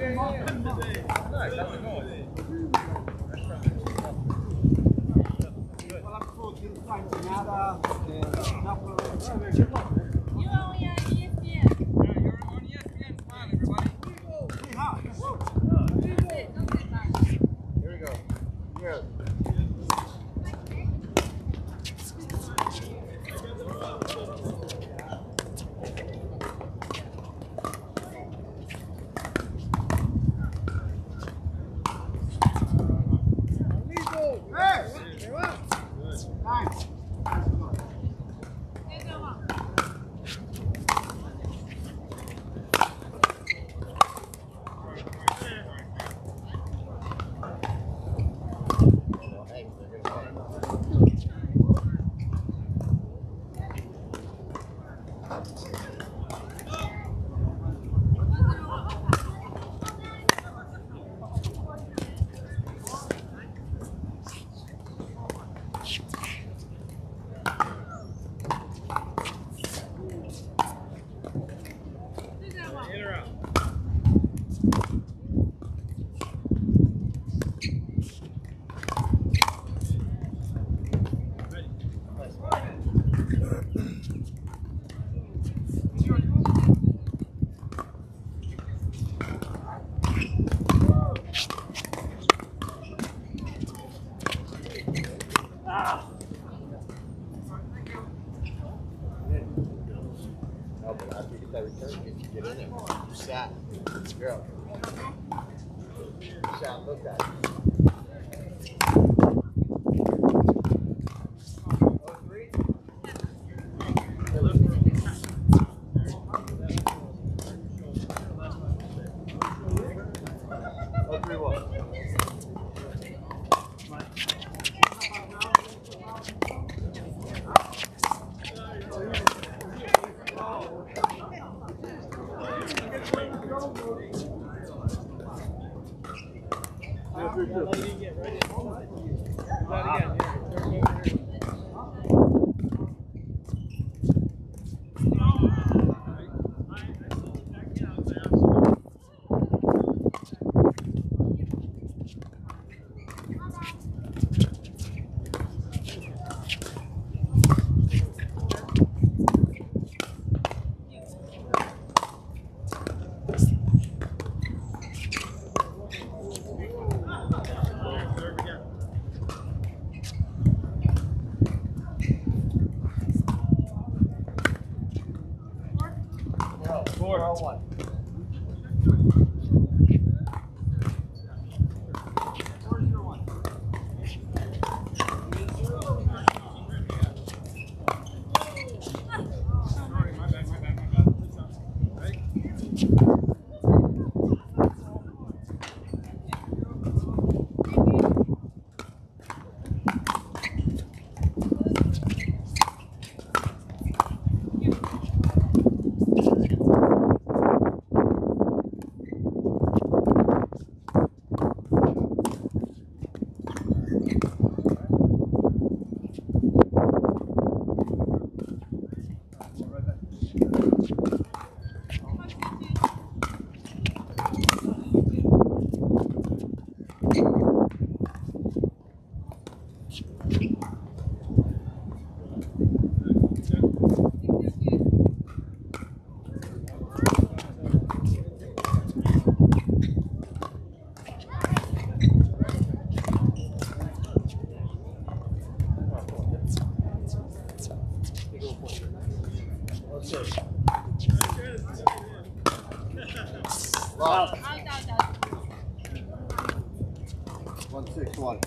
161.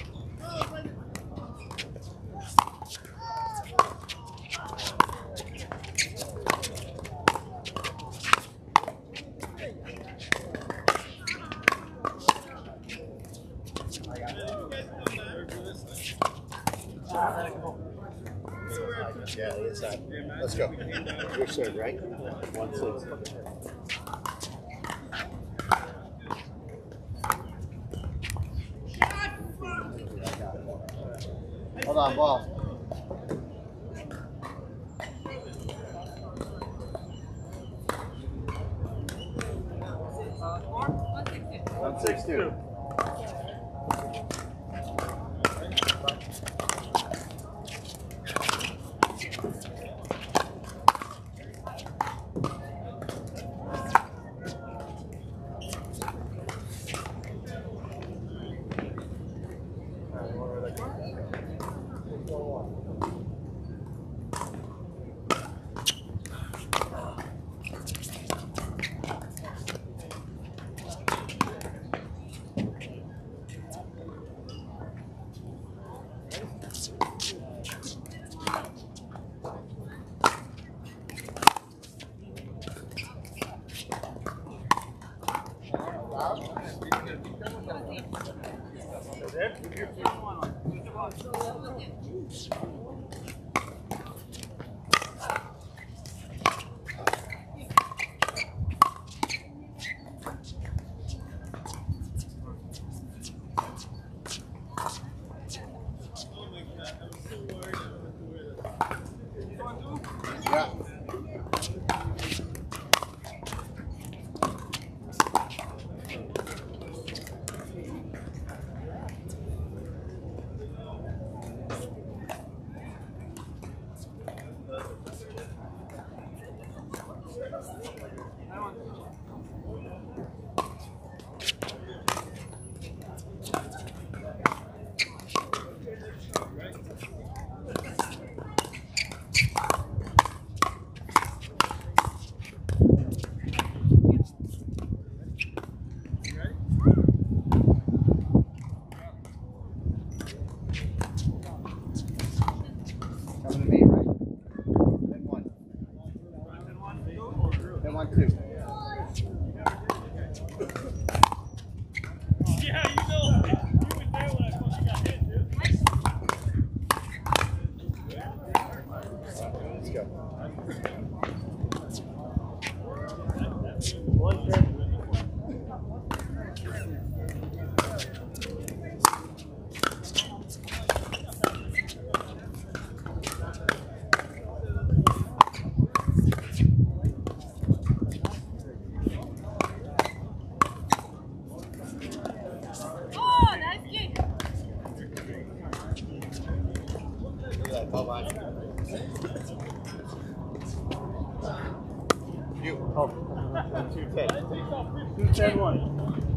Yeah, inside. Let's go. Your serve, right? 160. Hold on, ball. 1-6-2. Yeah. Coming to me, right? Then 1. Then 1-2. Yeah, you know, you were there when I fucking got hit, dude. Let's go. 1-10. You. Oh. 2-10. 2-10-1.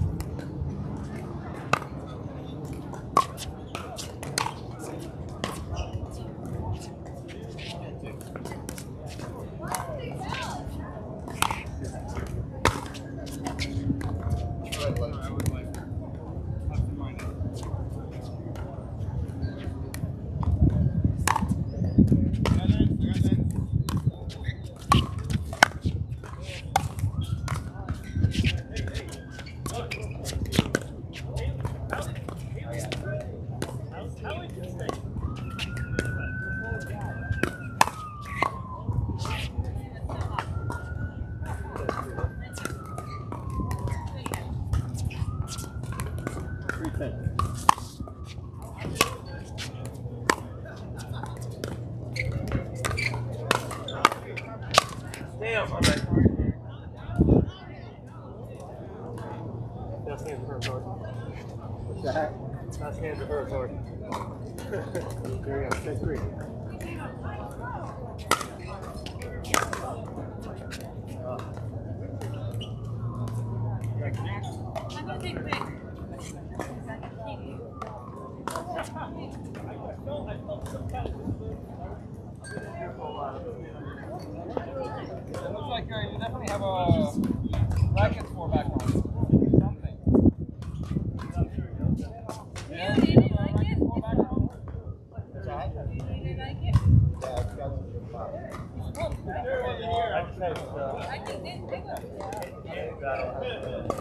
Damn, I'm right. That's hands to her sword. What's that? That's hands to her sword. There you go. Take 3. I'm gonna take quick. I felt some kind of It looks like you definitely have a racket for background. Something. Yeah, you didn't like it? What's that? You didn't like it? Yeah, it's got some fun. I think this big one.